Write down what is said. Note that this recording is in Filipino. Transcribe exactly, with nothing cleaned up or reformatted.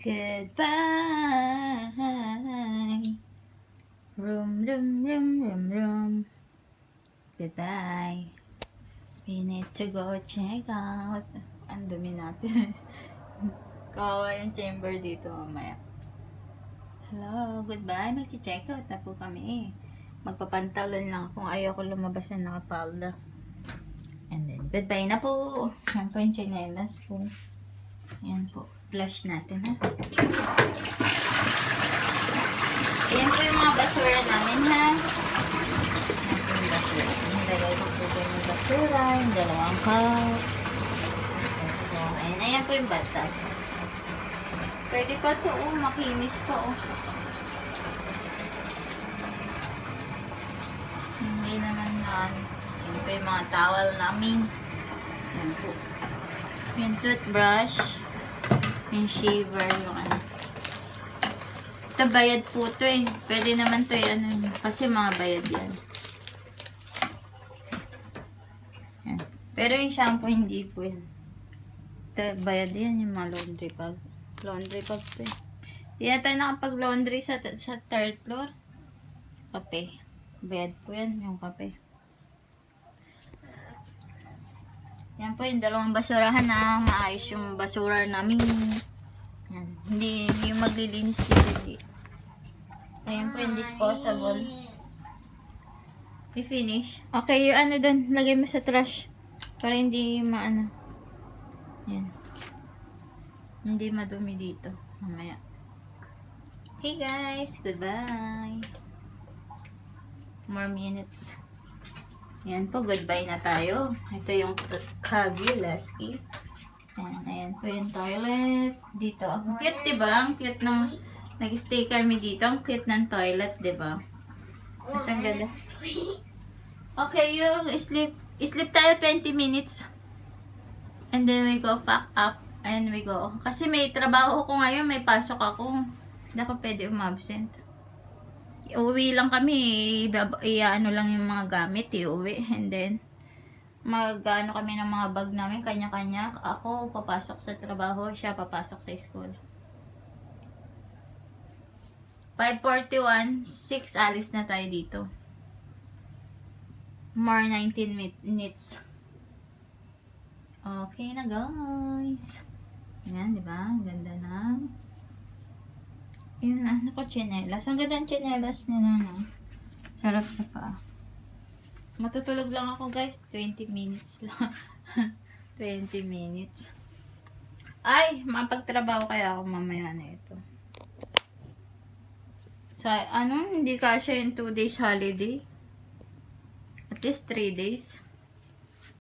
Goodbye. Room, room, room, room, room. Goodbye. We need to go check out. Ang dumi natin. Kawawa yung chamber dito mamaya. Hello, goodbye. Mag-check out na po kami. Magpapantalon lang kung ayaw ko lumabas na nakapalda. And then, goodbye na po. Yan po yung chinelas ko. Yan po. Flush natin, ha. Yan po yung mga basura namin, ha. Yan po yung basura. Nilagay ko po yung basura, yung dalawang cup. So, ayan, ayan po yung bathtub. Pwede pa ito, oh. Makinis pa, oh. Hindi naman yan. Yan po yung mga towel namin. Yan po. Yung toothbrush. Yung shaver, yung ano. Ito, bayad po ito eh. Pwede naman ito eh, ano, kasi mga bayad yan. Yan. Pero yung shampoo, hindi po yan. Ito, bayad yan, yung mga laundry bag. Laundry bag ito eh. Hindi na tayo nakapag-laundry sa, sa third floor. Kape. Bayad po yan, yung kape. Yan po yung dalawang basurahan na maayos yung basura namin. Yan. Hindi yung maglilinis dito. Ayan po yung disposable. I-finish. Okay, yung ano dun. Lagay mo sa trash. Para hindi maano. Yan. Hindi madumi dito. Mamaya. Okay guys. Goodbye. More minutes. Ayan po, goodbye na tayo. Ito yung Kagi, Lasky. Ayan, ayan po yung toilet. Dito. Ang cute, diba? Ang cute ng... Nag-stay kami dito. Ang cute ng toilet, diba? Mas ang ganda. Okay, yung sleep. Sleep tayo twenty minutes. And then we go pack up. And we go. Kasi may trabaho ko ngayon. May pasok ako. Hindi ako pwede umabsent. Uwi lang kami, i-ano lang yung mga gamit, i-uwi, and then mag-ano kami ng mga bag namin, kanya-kanya. Ako papasok sa trabaho, siya papasok sa school. five forty-one, six alis na tayo dito. More nineteen minutes. Okay na guys. Ayan, diba? Ganda na. Yun na, ano ko, chinelas. Ang ganda ng chinelas niya na, no? Sarap sa paa. Matutulog lang ako, guys. twenty minutes lang. twenty minutes. Ay, mapagtrabaho kaya ako mamaya na ito. Sa, ano, hindi kasya yung two days holiday. At least three days.